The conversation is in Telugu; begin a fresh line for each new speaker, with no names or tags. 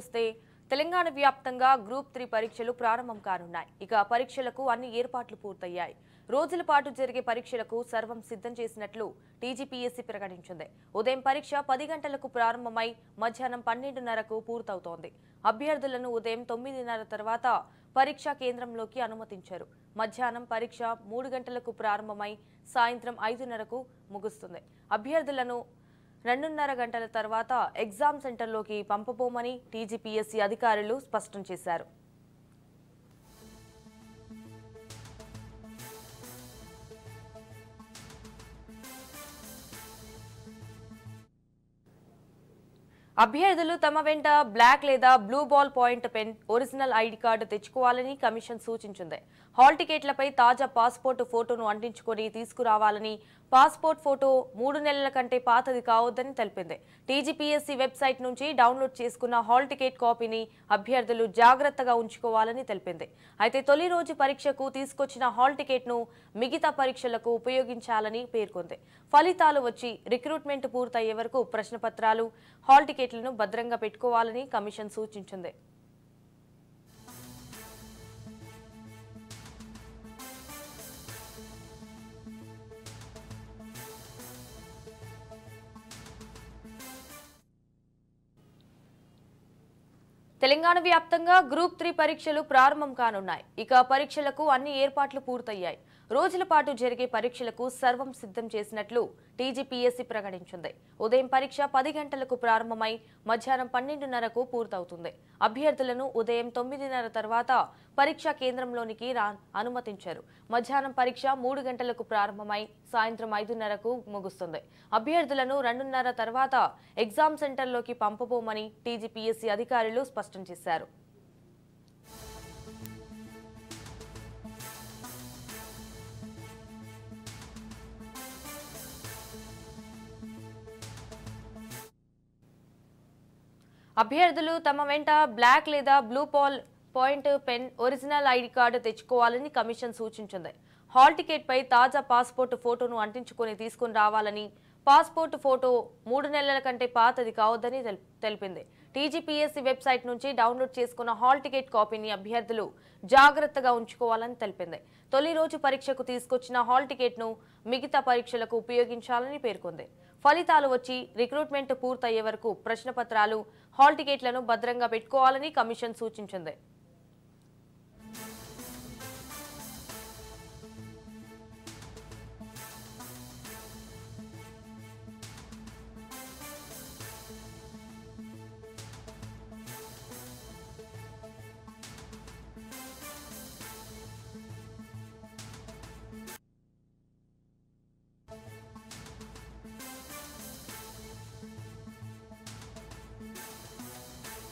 చూస్తే తెలంగాణ వ్యాప్తంగా గ్రూప్ 3 పరీక్షలు ప్రారంభం కానున్నాయి. ఇక పరీక్షలకు అన్ని ఏర్పాట్లు పూర్తయ్యాయి. రోజుల పాటు జరిగే పరీక్షలకు సర్వం సిద్ధం చేసినట్లు టీజీపీఎస్సీ ప్రకటించింది. ఉదయం పరీక్ష 10 గంటలకు ప్రారంభమై మధ్యాహ్నం 12:30కు పూర్తవుతోంది. అభ్యర్థులను ఉదయం 9:30 తర్వాత పరీక్షా కేంద్రంలోకి అనుమతించారు. మధ్యాహ్నం పరీక్ష 3 గంటలకు ప్రారంభమై సాయంత్రం 5:30కు ముగుస్తుంది. అభ్యర్థులను 2:30 గంటల తర్వాత ఎగ్జామ్ సెంటర్లోకి పంపబోమని టీజీపీఎస్సీ అధికారులు స్పష్టం చేశారు. అభ్యర్థులు తమ వెంట బ్లాక్ లేదా blue ball point pen, original ID card తెచ్చుకోవాలని కమిషన్ సూచించింది. హాల్ టికెట్లపై తాజా పాస్పోర్టు ఫోటోను అంటించుకొని తీసుకురావాలని, పాస్పోర్ట్ ఫోటో 3 నెలల కంటే పాతది కావద్దని తెలిపింది. టీజీపీఎస్సీ వెబ్సైట్ నుంచి డౌన్లోడ్ చేసుకున్న హాల్ టికెట్ కాపీని అభ్యర్థులు జాగ్రత్తగా ఉంచుకోవాలని తెలిపింది. అయితే తొలి రోజు పరీక్షకు తీసుకొచ్చిన హాల్ టికెట్ను మిగతా పరీక్షలకు ఉపయోగించాలని పేర్కొంది. ఫలితాలు వచ్చి రిక్రూట్మెంట్ పూర్తయ్యే వరకు ప్రశ్నపత్రాలు, హాల్ టికెట్లను భద్రంగా పెట్టుకోవాలని కమిషన్ సూచించింది. తెలంగాణ వ్యాప్తంగా గ్రూప్ 3 పరీక్షలు ప్రారంభం కానున్నాయి. ఇక పరీక్షలకు అన్ని ఏర్పాట్లు పూర్తయ్యాయి. రోజుల పాటు జరిగే పరీక్షలకు సర్వం సిద్ధం చేసినట్లు టీజీపీఎస్సీ ప్రకటించింది. ఉదయం పరీక్ష 10 గంటలకు ప్రారంభమై మధ్యాహ్నం 12:30కు పూర్తవుతుంది. అభ్యర్థులను ఉదయం 9:30 తర్వాత పరీక్షా కేంద్రంలోనికి అనుమతించారు. మధ్యాహ్నం పరీక్ష 3 గంటలకు ప్రారంభమై సాయంత్రం 5:30కు ముగుస్తుంది. అభ్యర్థులను 2:30 తర్వాత ఎగ్జామ్ సెంటర్లోకి పంపబోమని టీజీపీఎస్సీ అధికారులు స్పష్టం చేశారు. అభ్యర్థులు తమ వెంట బ్లాక్ లేదా blue ball point pen, original ID card తెచ్చుకోవాలని కమిషన్ సూచించింది. హాల్ టికెట్ పై తాజా పాస్పోర్టు ఫోటోను అంటించుకొని తీసుకుని రావాలని, పాస్పోర్టు ఫోటో 3 నెలల కంటే పాతది కావద్దని తెలిపింది. టీజీపీఎస్సీ వెబ్సైట్ నుంచి డౌన్లోడ్ చేసుకున్న హాల్ టికెట్ కాపీని అభ్యర్థులు జాగ్రత్తగా ఉంచుకోవాలని తెలిపింది. తొలి రోజు పరీక్షకు తీసుకొచ్చిన హాల్ టికెట్ను మిగతా పరీక్షలకు ఉపయోగించాలని పేర్కొంది. ఫలితాలు వచ్చి రిక్రూట్మెంట్ పూర్తయ్యే వరకు ప్రశ్నపత్రాలు, హాల్ టికెట్లను భద్రంగా పెట్టుకోవాలని కమిషన్ సూచించింది.